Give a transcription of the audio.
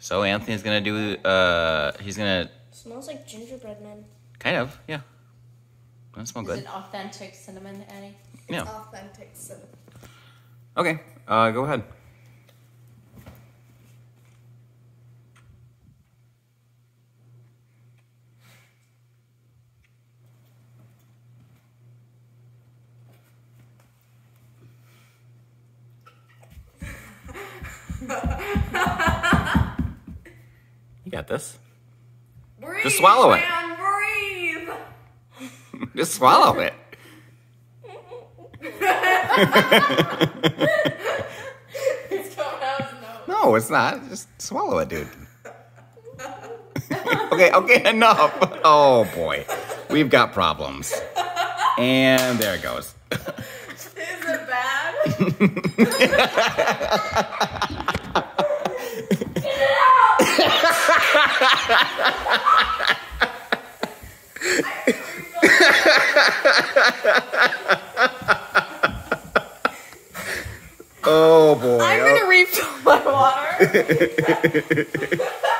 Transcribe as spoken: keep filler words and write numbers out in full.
So Anthony's gonna do. Uh, he's gonna. Smells like gingerbread man. Kind of, yeah. Doesn't smell good. Is it authentic cinnamon, Annie? Yeah. It's authentic cinnamon. Okay. Uh, go ahead. You got this. Breathe, Just swallow it. man, breathe. Just swallow it. It's coming out his nose. No, it's not. Just swallow it, dude. okay, okay, enough. Oh boy, we've got problems. And there it goes. Is it bad? Oh boy. I'm gonna refill my water.